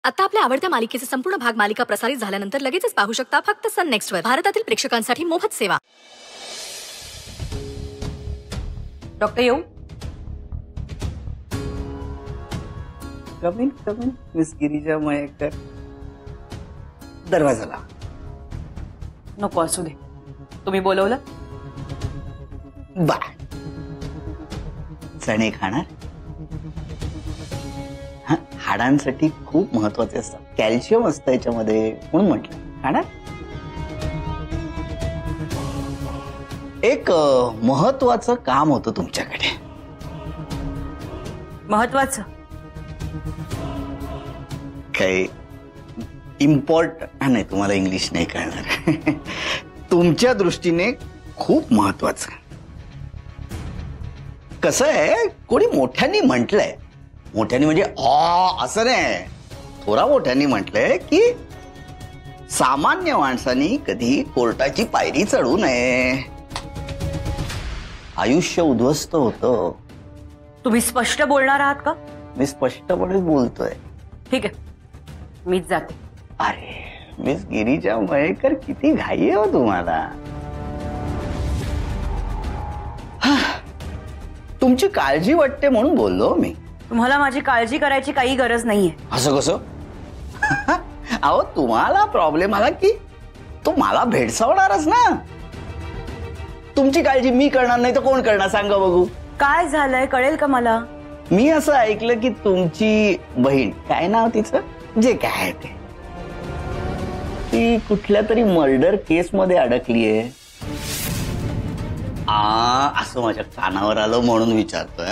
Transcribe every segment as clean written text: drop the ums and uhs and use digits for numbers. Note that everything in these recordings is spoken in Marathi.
आता आपल्या आवडत्या मालिकेचे संपूर्ण भाग मालिका प्रसारित झाल्यानंतर लगेचच पाहू शकता फक्त सन नेक्स्ट वर. भारतातील प्रेक्षकांसाठी मोफत सेवा. डॉक्टर येऊ? Come in come in miss Girija Mayekar. दरवाजा लाव. नको असू दे. तुम्ही बोलवलं? बा चणे खाणार? हाडांसाठी खूप महत्वाचे असतात. कॅल्शियम असतं याच्यामध्ये म्हणून म्हटलं खाणार. एक महत्वाचं काम होतं तुमच्याकडे. महत्वाचं काही इम्पॉर्टंट नाही. तुम्हाला इंग्लिश नाही कळणार. तुमच्या दृष्टीने खूप महत्वाचं. कसं आहे, कोणी मोठ्यांनी म्हटलंय, मोठ्यांनी म्हणजे असं नाही, थोडा मोठ्यांनी म्हटलंय की सामान्य माणसांनी कधी कोर्टाची पायरी चढू नये. आयुष्य उद्ध्वस्त होतं. तुम्ही स्पष्ट बोलणार आहात का? मी स्पष्टपणे बोलतोय. ठीक आहे, मीच जाते. अरे मिस गिरिजा मयेकर, किती घाई आहे हो तुम्हाला. तुमची काळजी वाटते म्हणून बोललो मी. तुम्हाला माझी काळजी करायची काही गरज नाहीये. असं कसं? अहो तुम्हाला प्रॉब्लेम आला की तो मला भेडसावणारच ना. तुमची काळजी मी करणार नाही तर कोण करणार सांगा बघू. काय झालंय कळेल का मला? मी असं ऐकलं की तुमची बहीण, काय नाव तिचं, जे काय आहे ते, ती कुठल्या तरी मर्डर केस मध्ये अडकलीये. असं माझ्या कानावर आलं म्हणून विचारतोय.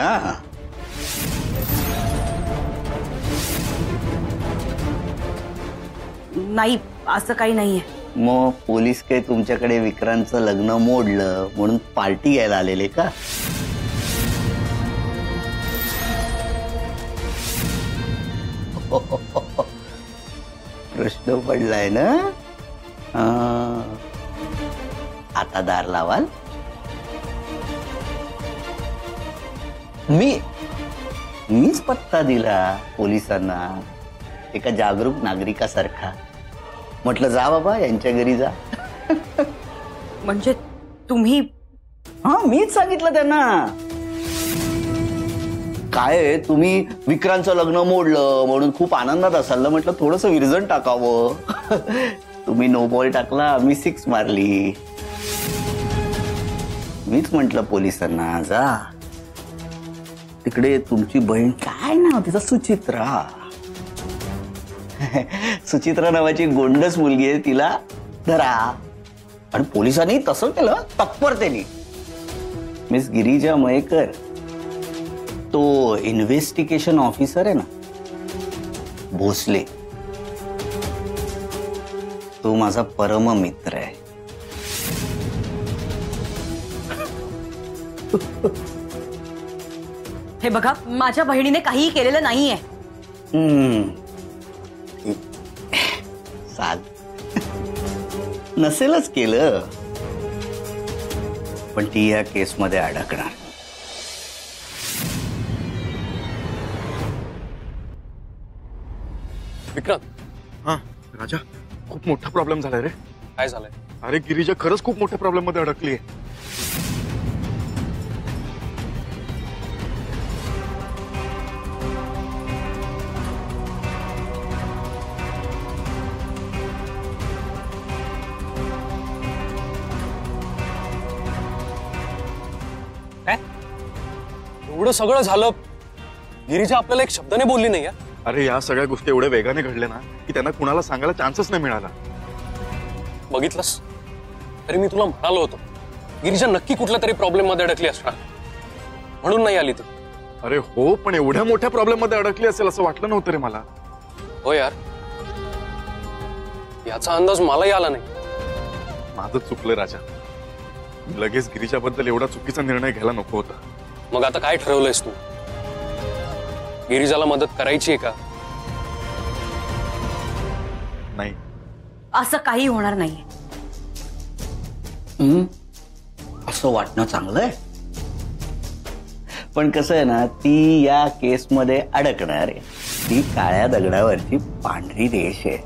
नाही, असं काही नाहीये. मग पोलीस काही तुमच्याकडे विक्रांतचं लग्न मोडलं म्हणून पार्टी घ्यायला आलेले का? प्रश्न पडलाय ना. आता दार लावाल? मीच पत्ता दिला पोलिसांना एका जागरूक नागरिकासारखा. म्हटलं जा बाबा यांच्या घरी जा. म्हणजे तुम्ही? मीच सांगितलं त्यांना. काय तुम्ही विक्रांतचं लग्न मोडलं म्हणून खूप आनंदात असाल ना. म्हटलं थोडस विरजण टाकावं. तुम्ही नो बॉल टाकला, मी 6 मारली. मीच म्हटलं पोलिसांना जा. तिकडे तुमची बहीण, काय नाव तिचं, सुचित्रा. सुचित्रा नावाची गोंडस मुलगी आहे, तिला धरा. आणि पोलिसांनी तसं केलं तत्परतेने. मिस गिरिजा मयेकर, तो इन्व्हेस्टिगेशन ऑफिसर आहे ना भोसले, तो माझा परम मित्र आहे. हे बघा, माझ्या बहिणीने काहीही केलेलं नाहीये. चाल, नसेलच केलं, पण ती या केसमध्ये अडकणार. विक्रांत. हा राजा, खूप मोठा प्रॉब्लेम झालाय रे. काय झालंय? अरे गिरिजा खरंच खूप मोठ्या प्रॉब्लेम मध्ये अडकली आहे. एवढं सगळं झालं, गिरिजा आपल्याला एक शब्दाने बोलली नाही. अरे या सगळ्या गोष्टी एवढ्या वेगाने घडल्या ना की त्यांना कुणाला सांगायला चान्सच नाही मिळाला. बघितलंस, तरी मी तुला म्हणालो होतो गिरिजा नक्की कुठल्या तरी प्रॉब्लेम मध्ये अडकली असणार, म्हणून नाही आली ती. अरे हो, पण एवढ्या मोठ्या प्रॉब्लेम मध्ये अडकली असेल असं वाटलं नव्हतं रे मला. हो यार, याचा अंदाज मलाही आला नाही. माझं चुकलं राजा. लगेच गिरिजाबद्दल एवढा चुकीचा निर्णय घ्यायला नको होता. मग आता काय ठरवलंयस तू? गिरिजाला मदत करायची आहे का? नाही, असं काही होणार नाहीये. असं वाटणं चांगलं आहे, पण कसं आहे ना, ती या केसमध्ये अडकणार आहे. ती काळ्या दगडावरची पांढरी रेष आहे.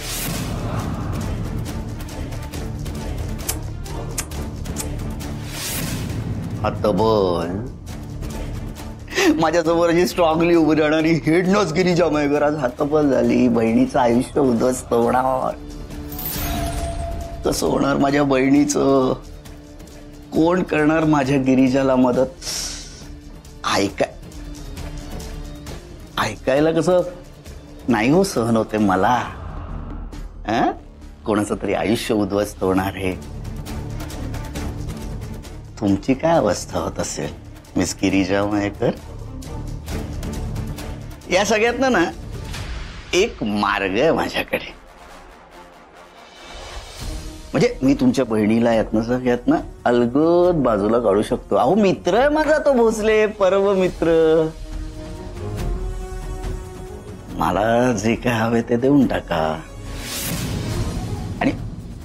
आता बोल, माझ्यासमोर अशी स्ट्रॉंगली उभी राहणारी हेडनच गिरिजा मयेकर आज हातपल झाली. बहिणीचं आयुष्य उद्ध्वस्त होणार. कसं होणार माझ्या बहिणीचं? कोण करणार माझ्या गिरिजाला मदत? ऐकायला कसं नाही हो सहन होते मला. कोणाचं तरी आयुष्य उद्ध्वस्त होणार आहे. तुमची काय अवस्था होत असेल मिस गिरिजा मयेकर? या सगळ्यातनं ना एक मार्ग आहे माझ्याकडे. म्हणजे मी तुमच्या बहिणीला यातनं अलगद बाजूला काढू शकतो. अहो मित्र आहे माझा तो भोसले, परम मित्र. मला जे काय हवे ते देऊन टाका. आणि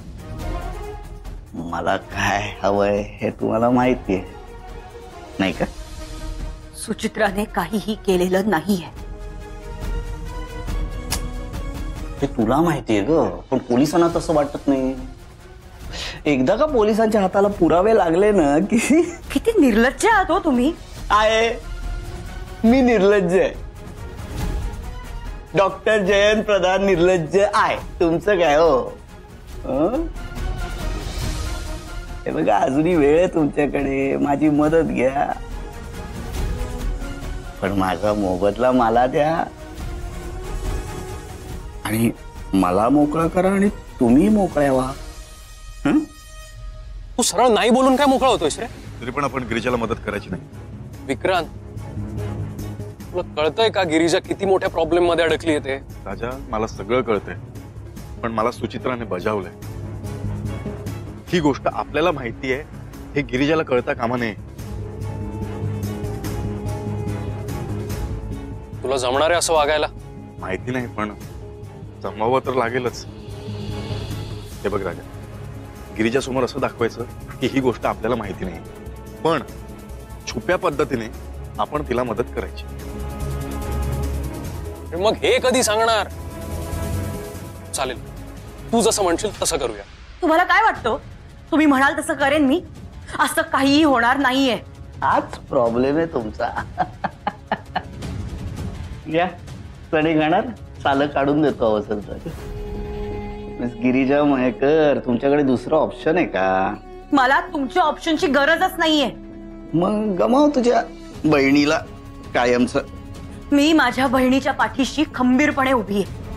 मला काय हवंय हे तुम्हाला माहितीये नाही का? सुचित्राने काहीही केलेलं नाहीये. हे तुला माहितीये ग, पण पोलिसांना तसं वाटत नाही. एकदा का पोलिसांच्या हाताला पुरावे लागले ना की किती निर्लज्ज आहात हो तुम्ही. आहे मी निर्लज्ज आहे. डॉक्टर जयंत प्रधान निर्लज्ज आहे. तुमचं काय हो? हे बघा अजूनही वेळ आहे तुमच्याकडे. माझी मदत घ्या, पण माझा मोबदला मला द्या. आणि मला मोकळा करा आणि तुम्ही मोकळ्या व्हा. तू सरळ नाही बोलून काय मोकळा होतोयस रे? तरी पण आपण गिरिजाला मदत करायची नाही. विक्रांत, तुला कळतंय का गिरिजा किती मोठ्या प्रॉब्लेम मध्ये अडकली येते? राजा, मला सगळं कळतंय, पण मला सुचित्राने बजावलंय. ही गोष्ट आपल्याला माहिती आहे हे गिरिजाला कळता कामा नये. तुला जमणार आहे असं वागायला? माहिती नाही, पण जमवावं तर लागेलच. हे बघ राजा, गिरिजा समोर असं दाखवायचं की ही गोष्ट आपल्याला माहिती नाही, पण छुप्या पद्धतीने आपण तिला मदत करायची. मग हे कधी सांगणार? चालेल, तू जसं म्हणशील तसं करूया. तुम्हाला काय वाटतं? तुम्ही म्हणाल तसं करेन मी. असं काहीही होणार नाहीये. हाच प्रॉब्लेम आहे तुमचा. या चणे खाणार, सालं काढून देतो अवसर तर. मिस गिरिजा मयेकर, तुमच्याकडे दुसरं ऑप्शन आहे का? मला तुमच्या ऑप्शनची गरजच नाहीये. मग गमाव तुझ्या बहिणीला कायमचं. मी माझ्या बहिणीच्या पाठीशी खंबीरपणे उभी आहे.